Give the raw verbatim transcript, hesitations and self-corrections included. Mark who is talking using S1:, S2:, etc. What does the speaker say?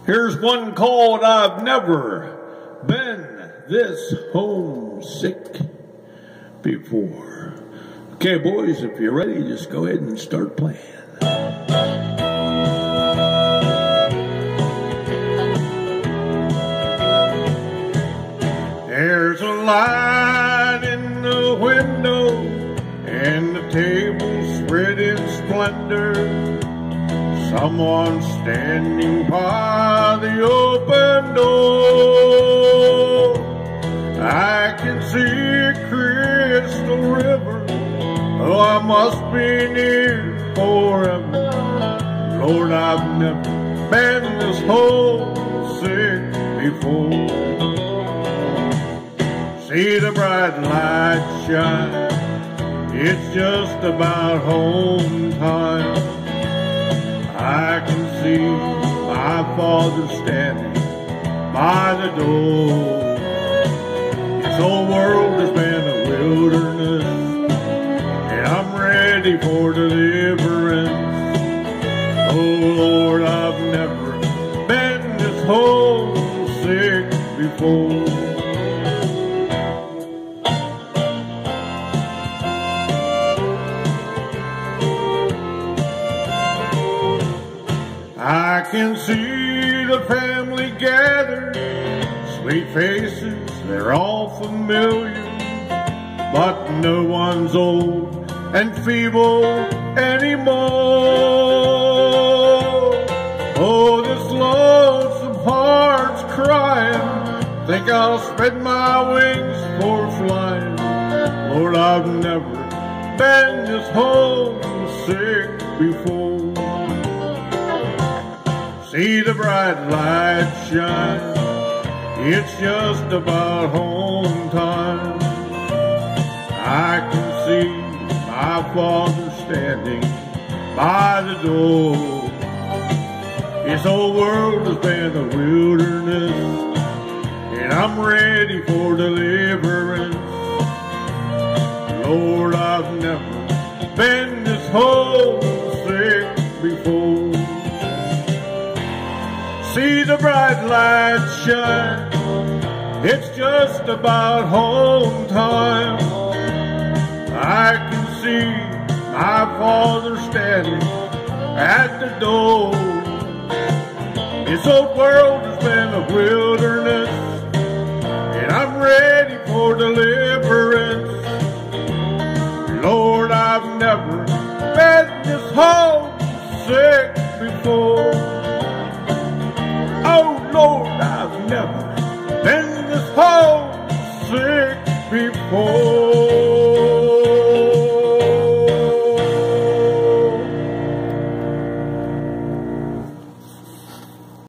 S1: Here's one called I've Never Been This Homesick Before. Okay, boys, if you're ready, just go ahead and start playing. There's a light in the window and the table spread in splendor. Someone standing by the open door. I can see a crystal river. Oh, I must be near forever. Lord, I've never been this homesick before. See the bright light shine. It's just about home time. I can see my father standing by the door. This whole world has been a wilderness, and I'm ready for deliverance. Oh Lord, I've never been this homesick before. I can see the family gathered, sweet faces, they're all familiar, but no one's old and feeble anymore. Oh, this lonesome heart's crying, think I'll spread my wings for flying. Lord, I've never been this homesick before. See the bright light shine, it's just about home time. I can see my father standing by the door. This whole world has been a wilderness, and I'm ready for deliverance. Lord, I've never been this homesick before. See the bright light shine, it's just about home time. I can see my father standing at the door. This old world has been a wilderness, and I'm ready for deliverance. Lord, I've never been this homesick before. Oh Lord, I've never been this homesick before.